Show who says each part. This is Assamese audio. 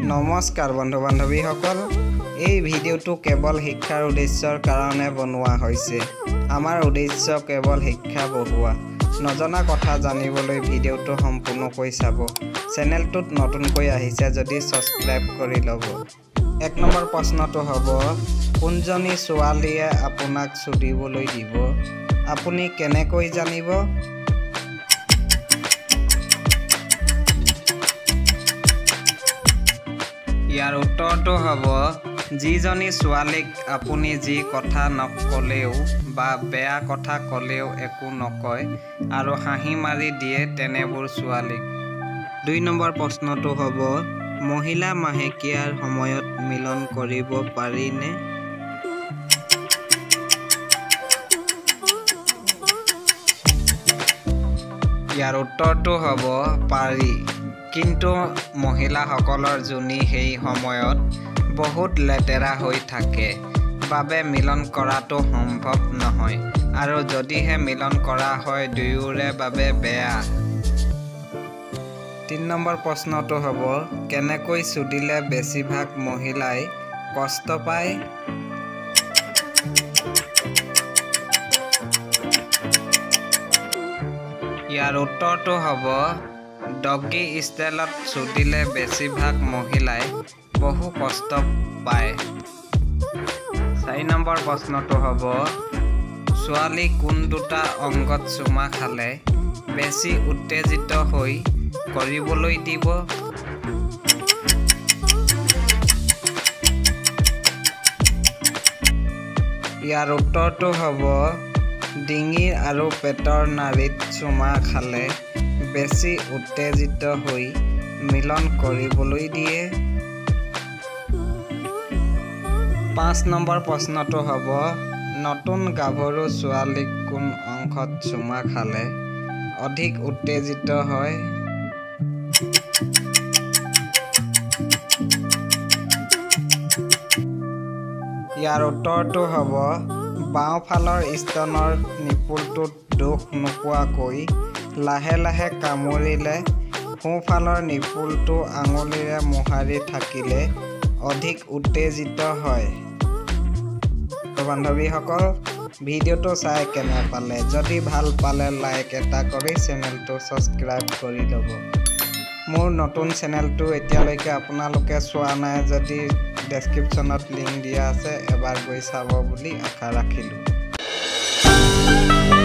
Speaker 1: নমস্কাৰ বন্ধু বান্ধৱীসকল এই ভিডিঅ'টো কেৱল শিক্ষাৰ উদ্দেশ্যৰ কাৰণে বনোৱা হৈছে আমাৰ উদ্দেশ্য কেৱল শিক্ষা বঢ়োৱা নজনা কথা জানিবলৈ ভিডিঅ'টো সম্পূৰ্ণকৈ চাব চেনেলটোত নতুনকৈ আহিছে যদি সাবস্ক্ৰাইব কৰি ল'ব এক নম্বৰ প্ৰশ্নটো হ'ব কোনজনী ছোৱালীয়ে আপোনাক চুদিবলৈ দিব আপুনি কেনেকৈ জানিব ইয়াৰ উত্তৰটো হ'ব যিজনী ছোৱালীক আপুনি যি কথা নকলেও বা বেয়া কথা কলেও একো নকয় আৰু হাঁহি মাৰি দিয়ে তেনেবোৰ ছোৱালীক দুই নম্বৰ প্ৰশ্নটো হ'ব মহিলা মাহেকীয়াৰ সময়ত মিলন কৰিব পাৰিনে ইয়াৰ উত্তৰটো হ'ব পাৰি কিন্তু মহিলাসকলৰ জুনি সেই সময়ত বহুত লেতেৰা হৈ থাকে বাবে মিলন কৰাটো সম্ভৱ নহয় আৰু যদিহে মিলন কৰা হয় দুয়োৰে বাবে বেয়া 3 নম্বৰ প্ৰশ্নটো হ'ব কেনেকৈ চুদিলে বেছিভাগ মহিলাই কষ্ট পায় ইয়াৰ উত্তৰটো হ'ব ডগী ষ্টাইলত চুদিলে বেছিভাগ মহিলাই বহু কষ্ট পায় 4 নম্বৰ প্ৰশ্নটো হ'ব ছোৱালী কোন দুটা অংগত চুমা খালে বেছি উত্তেজিত হৈ কৰিবলৈ দিব ইয়াৰ উত্তৰটো হ'ব ডিঙিৰ আৰু পেটৰ নাড়ীত চুমা খালে বেছি উত্তেজিত হৈ মিলন কৰিবলৈ দিয়ে 5 নম্বৰ প্ৰশ্নটো হ'ব নতুন গাভৰু ছোৱালীক কোন অংশত চুমা খালে অধিক উত্তেজিত হয় ইয়াৰ উত্তৰটো হ'ব বাওঁফালৰ স্তনৰ নিপুলটোত দুখ নোপোৱাকৈ লাহে লাহে কামুৰিলে সোঁফালৰ নিপুলটো আঙুলিৰে মোহাৰি থাকিলে অধিক উত্তেজিত হয় বান্ধৱীসকল ভিডিঅ'টো চাই কেনে পালে যদি ভাল পালে লাইক এটা কৰি চেনেলটো সাবস্ক্ৰাইব কৰি ল'ব মোৰ নতুন চেনেলটো এতিয়ালৈকে আপোনালোকে চোৱা নাই যদি ডেছক্ৰিপশ্যনত লিংক দিয়া আছে এবাৰ গৈ চাব বুলি আশা ৰাখিলোঁ